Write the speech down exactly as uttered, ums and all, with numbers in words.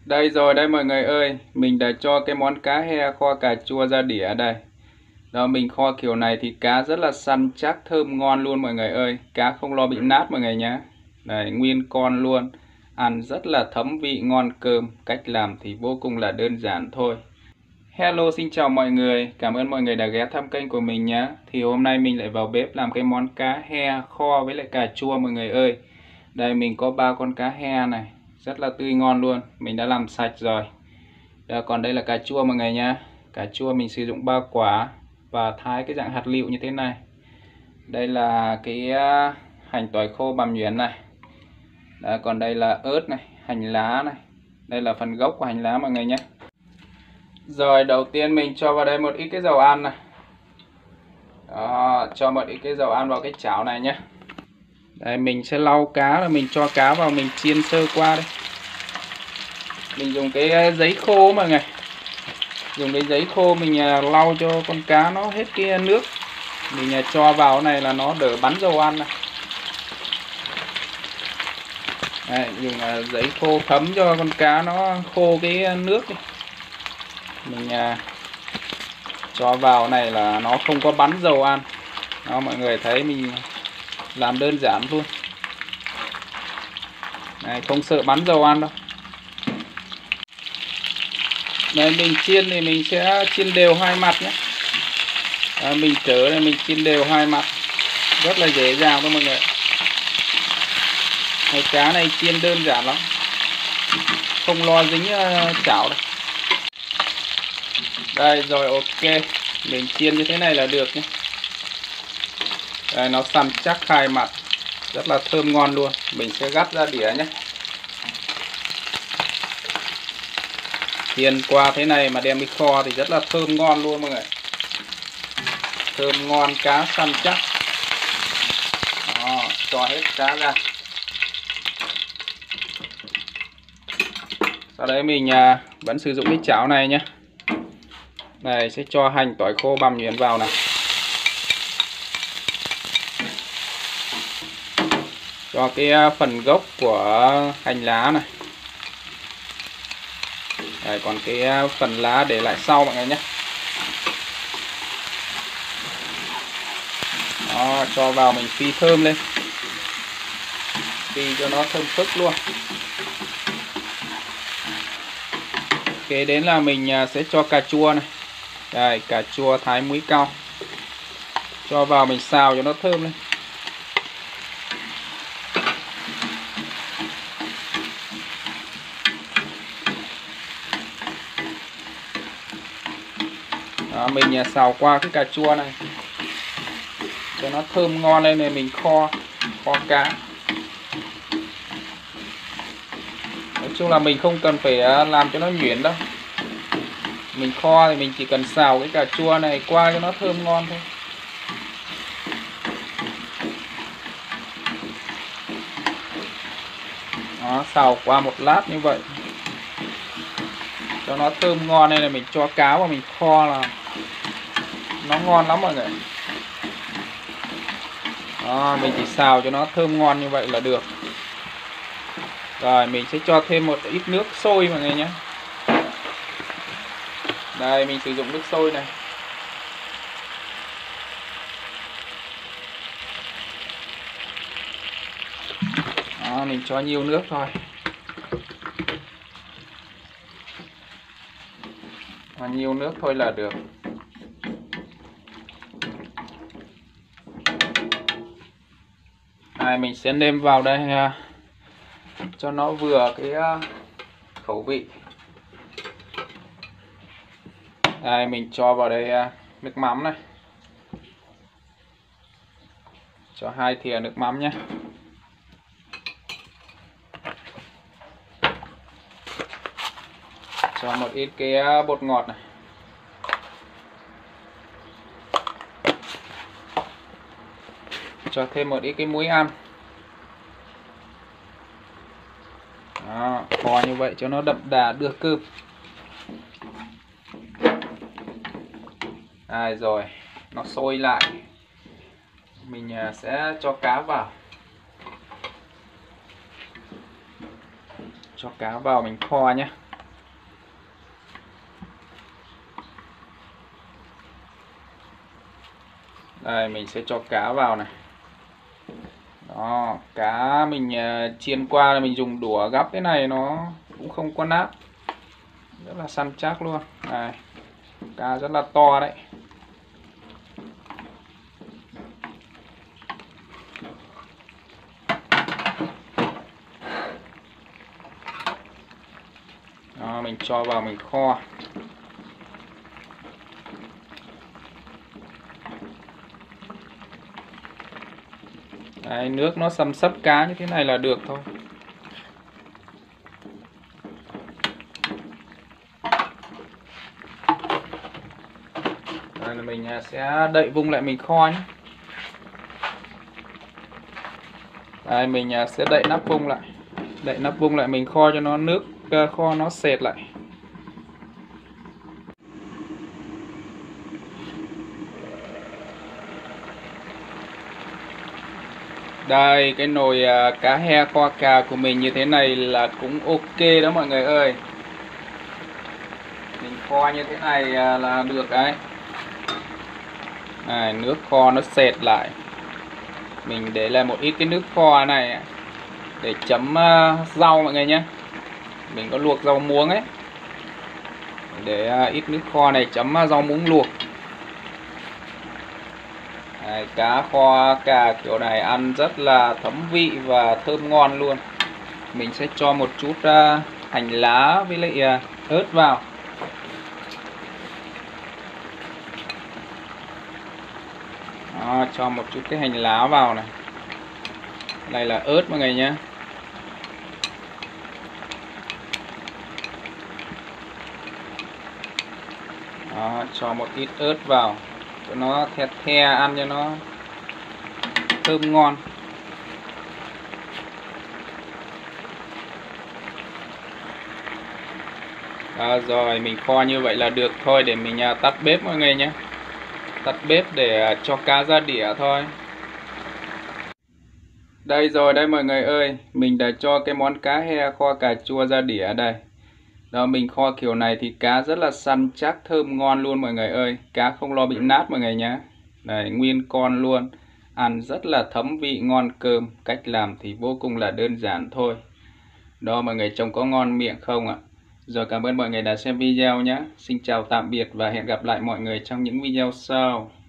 Đây rồi đây mọi người ơi, mình đã cho cái món cá he kho cà chua ra đĩa đây. Đó, mình kho kiểu này thì cá rất là săn chắc, thơm ngon luôn mọi người ơi. Cá không lo bị nát mọi người nhé. Đây, nguyên con luôn. Ăn rất là thấm vị, ngon cơm. Cách làm thì vô cùng là đơn giản thôi. Hello, xin chào mọi người. Cảm ơn mọi người đã ghé thăm kênh của mình nhé. Thì hôm nay mình lại vào bếp làm cái món cá he kho với lại cà chua mọi người ơi. Đây mình có ba con cá he này, rất là tươi ngon luôn. Mình đã làm sạch rồi. Đó, còn đây là cà chua mọi người nhé. Cà chua mình sử dụng ba quả và thái cái dạng hạt lựu như thế này. Đây là cái uh, hành tỏi khô bằm nhuyễn này. Đó, còn đây là ớt này, hành lá này. Đây là phần gốc của hành lá mọi người nhé. Rồi đầu tiên mình cho vào đây một ít cái dầu ăn này. Đó, cho một ít cái dầu ăn vào cái chảo này nhé. Đây mình sẽ lau cá, là mình cho cá vào mình chiên sơ qua đây. Mình dùng cái giấy khô mọi người. Dùng cái giấy khô mình lau cho con cá nó hết cái nước. Mình cho vào này là nó đỡ bắn dầu ăn này. Đây, dùng giấy khô thấm cho con cá nó khô cái nước đi. Mình cho vào này là nó không có bắn dầu ăn. Đó, mọi người thấy mình làm đơn giản luôn. Này, không sợ bắn dầu ăn đâu. Đây mình chiên thì mình sẽ chiên đều hai mặt nhé. À, mình chở này mình chiên đều hai mặt, rất là dễ dàng thôi mọi người. Cái cá này chiên đơn giản lắm, không lo dính uh, chảo đây. Đây rồi, ok, mình chiên như thế này là được nhé. Đây, nó săn chắc hai mặt, rất là thơm ngon luôn. Mình sẽ gắp ra đĩa nhé. Chiên qua thế này mà đem đi kho thì rất là thơm ngon luôn mọi người. Thơm ngon, cá săn chắc. Đó, cho hết cá ra. Sau đấy mình à, vẫn sử dụng cái chảo này nhé. Này sẽ cho hành tỏi khô bằm nhuyễn vào này. Cho cái phần gốc của hành lá này. Đây, còn cái phần lá để lại sau mọi người nhé. Đó, cho vào mình phi thơm lên. Phi cho nó thơm phức luôn. Ok, đến là mình sẽ cho cà chua này. Đây, cà chua thái muối cao. Cho vào mình xào cho nó thơm lên. Đó, mình xào qua cái cà chua này cho nó thơm ngon lên này mình kho kho cá. Nói chung là mình không cần phải làm cho nó nhuyễn đâu. Mình kho thì mình chỉ cần xào cái cà chua này qua cho nó thơm ngon thôi. Đó, xào qua một lát như vậy cho nó thơm ngon nên là mình cho cá vào mình kho là nó ngon lắm mọi người. Đó, mình chỉ xào cho nó thơm ngon như vậy là được. Rồi mình sẽ cho thêm một ít nước sôi mọi người nhé. Đây mình sử dụng nước sôi này. Đó, mình cho nhiều nước thôi. Và nhiều nước thôi là được. Đây, mình sẽ nêm vào đây uh, cho nó vừa cái uh, khẩu vị. Đây mình cho vào đây uh, nước mắm này. Cho hai thìa nước mắm nhé. Cho một ít cái uh, bột ngọt này. Cho thêm một ít cái muối ăn. Đó, kho như vậy cho nó đậm đà đưa cơm. Đây rồi, nó sôi lại. Mình sẽ cho cá vào. Cho cá vào mình kho nhé. Đây mình sẽ cho cá vào này. Đó, cá mình uh, chiên qua là mình dùng đũa gắp cái này nó cũng không có nát. Rất là săn chắc luôn. Đây, cá rất là to đấy. Đó, mình cho vào mình kho. Đấy, nước nó xâm xấp cá như thế này là được thôi. Đây là mình sẽ đậy vung lại mình kho nhé. Đây mình sẽ đậy nắp vung lại. Đậy nắp vung lại mình kho cho nó nước kho nó sệt lại. Đây cái nồi cá he kho cà của mình như thế này là cũng ok đó mọi người ơi. Mình kho như thế này là được đấy. À, nước kho nó sệt lại. Mình để lại một ít cái nước kho này để chấm rau mọi người nhé. Mình có luộc rau muống ấy, để ít nước kho này chấm rau muống luộc. Đấy, cá kho cà kiểu này ăn rất là thấm vị và thơm ngon luôn. Mình sẽ cho một chút uh, hành lá với lại uh, ớt vào. Đó, cho một chút cái hành lá vào này. Này là ớt mọi người nhé. Đó, cho một ít ớt vào cho nó the the ăn cho nó thơm ngon. À, rồi mình kho như vậy là được thôi, để mình uh, tắt bếp mọi người nhé. Tắt bếp để uh, cho cá ra đĩa thôi. Đây rồi đây mọi người ơi, mình đã cho cái món cá he kho cà chua ra đĩa đây. Đó, mình kho kiểu này thì cá rất là săn chắc, thơm ngon luôn mọi người ơi. Cá không lo bị nát mọi người nhé. Đây, nguyên con luôn. Ăn rất là thấm vị, ngon cơm. Cách làm thì vô cùng là đơn giản thôi. Đó mọi người, trông có ngon miệng không ạ? Rồi, cảm ơn mọi người đã xem video nhé. Xin chào tạm biệt và hẹn gặp lại mọi người trong những video sau.